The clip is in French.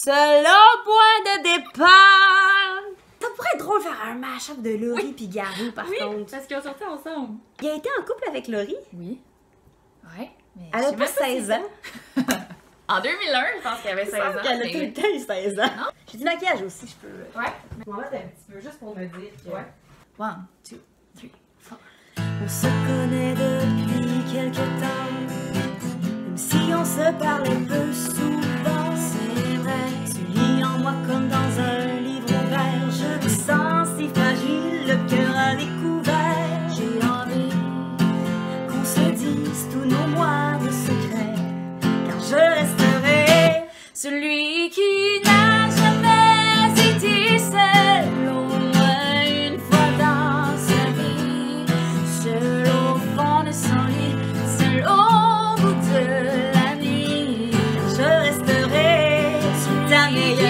Selon point de départ! Ça pourrait être drôle de faire un mash-up de Laurie pis Garou, par contre. Parce qu'ils ont sorti ensemble. Il a été en couple avec Laurie? Oui. Ouais. Mais Elle a pas 16 ans. En 2001, je pense qu'elle avait 16 ans. Elle a tout le temps eu 16 ans. Non? J'ai du maquillage aussi, je peux. Ouais. Je m'en vais un petit peu, juste pour me dire que... Ouais. 1, 2, 3, 4. On se connaît depuis quelque temps, même si on se parlait peu souvent, c'est vrai. Tu lis en moi comme dans un livre ouvert, je me sens si fragile, le cœur à découvert. J'ai envie qu'on se dise tous nos moindres secrets, car je resterai celui qui n'a jamais été seul, au moins une fois dans sa vie, seul au fond de son lit, seul au bout de la nuit. Je resterai ta meilleure